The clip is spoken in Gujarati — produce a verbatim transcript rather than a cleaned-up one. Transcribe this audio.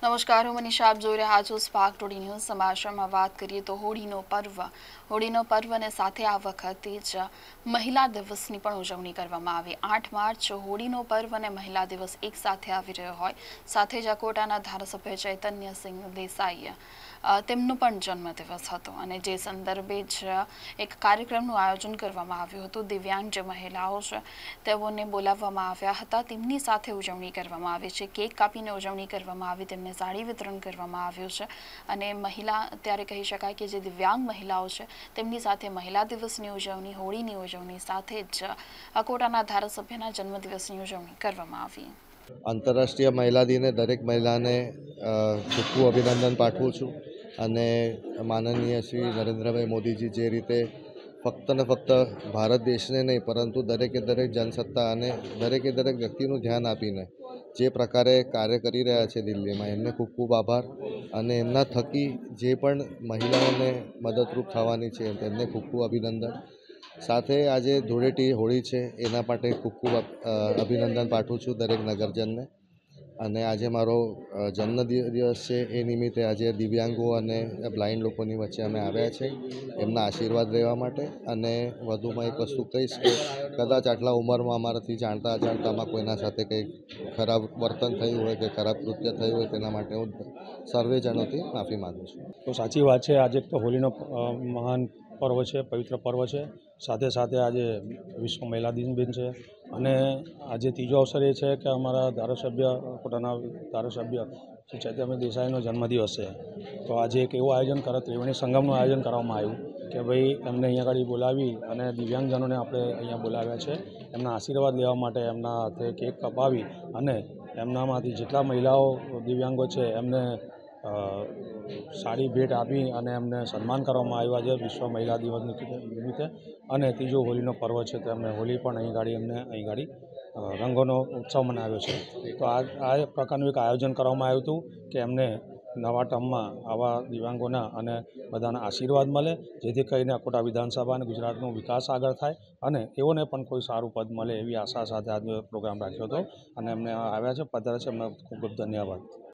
નમસ્કાર, હું મનીષા, આપ જોઈ રહ્યા છો સ્પાર્ક ટુડે ન્યૂઝ. સમાચારમાં વાત કરીએ તો હોળીનો પર્વ હોળીનો પર્વ અને સાથે આ વખતે જ મહિલા દિવસની પણ ઉજવણી કરવામાં આવી. આઠ માર્ચ હોળીનો પર્વ અને મહિલા દિવસ એક સાથે આવી રહ્યો હોય. સાથે જ અકોટાના ધારાસભ્ય ચૈતન્યસિંહ દેસાઈ તેમનો પણ જન્મદિવસ હતો અને જે સંદર્ભે જ એક કાર્યક્રમનું આયોજન કરવામાં આવ્યું હતું. દિવ્યાંગ જે મહિલાઓ છે તેઓને બોલાવવામાં આવ્યા હતા, તેમની સાથે ઉજવણી કરવામાં આવી છે. કેક કાપીને ઉજવણી કરવામાં આવી, તેમને સાડી વિતરણ કરવામાં આવ્યું છે અને મહિલા ત્યારે કહી શકાય કે જે દિવ્યાંગ મહિલાઓ છે તેમની સાથે મહિલા દિવસની ઉજવણી, હોળીની ઉજવણી સાથે જ અકોટાના ધારાસભ્યના જન્મદિવસની ઉજવણી કરવામાં આવી. આંતરરાષ્ટ્રીય મહિલા દિને દરેક મહિલાને ખૂબ ખૂબ અભિનંદન પાઠવું છું અને માનનીય શ્રી નરેન્દ્રભાઈ મોદીજી જે રીતે ફક્ત ને ફક્ત ભારત દેશને નહીં પરંતુ દરેકે દરેક જનસત્તા અને દરેકે દરેક વ્યક્તિનું ધ્યાન આપીને જે પ્રકારે કાર્ય કરી રહ્યા છે દિલ્હીમાં, એમને ખૂબ ખૂબ આભાર. અને એમના થકી જે પણ મહિલાઓને મદદરૂપ થવાની છે તેમને ખૂબ ખૂબ અભિનંદન. સાથે આજે ધૂળેટી હોળી છે એના માટે ખૂબ ખૂબ અભિનંદન પાઠવું છું દરેક નગરજનને. અને આજે મારો જન્મદિવસ છે એ નિમિત્તે આજે દિવ્યાંગો અને બ્લાઇન્ડ લોકોની વચ્ચે અમે આવ્યા છે એમના આશીર્વાદ લેવા માટે. અને વધુમાં એક વસ્તુ કહીશ કે કદાચ આટલા ઉંમરમાં અમારાથી જાણતા અજાણતામાં કોઈના સાથે કંઈક ખરાબ વર્તન થયું હોય કે ખરાબ કૃત્ય થયું હોય તેના માટે હું સર્વેજનોથી માફી માગું છું. તો સાચી વાત છે, આજે તો હોળીનો મહાન પર્વ છે, પવિત્ર પર્વ છે. સાથે સાથે આજે વિશ્વ મહિલા દિન બી છે અને આજે ત્રીજો અવસર એ છે કે અમારા ધારાસભ્ય પોતાના ધારાસભ્ય શ્રી ચૈતન્ય દેસાઈનો જન્મદિવસ છે. તો આજે એક એવું આયોજન કરે ત્રિવેણી સંગમનું આયોજન કરવામાં આવ્યું કે ભાઈ એમને અહીંયા આગળ બોલાવી અને દિવ્યાંગજનોને આપણે અહીંયા બોલાવ્યા છે એમના આશીર્વાદ લેવા માટે. એમના હાથે કેક કપાવી અને એમનામાંથી જેટલા મહિલાઓ દિવ્યાંગો છે એમને સાડી ભેટ આપી અને એમને સન્માન કરવામાં આવ્યા છે વિશ્વ મહિલા દિવસ નિમિત્તે. અને ત્રીજો હોળીનો પર્વ છે તો એમને હોળી પણ અહીં ગાડી એમને અહીં ગાડી રંગોનો ઉત્સવ મનાવ્યો છે. તો આ આ પ્રકારનું એક આયોજન કરવામાં આવ્યું હતું કે એમને નવા ટર્મમાં આવા દિવ્યાંગોના અને બધાના આશીર્વાદ મળે, જેથી કરીને અકોટા વિધાનસભા અને ગુજરાતનો વિકાસ આગળ થાય અને એઓને પણ કોઈ સારું પદ મળે એવી આશા સાથે આજનો પ્રોગ્રામ રાખ્યો હતો. અને એમને આવ્યા છે, પધારે છે, એમને ખૂબ ખૂબ ધન્યવાદ.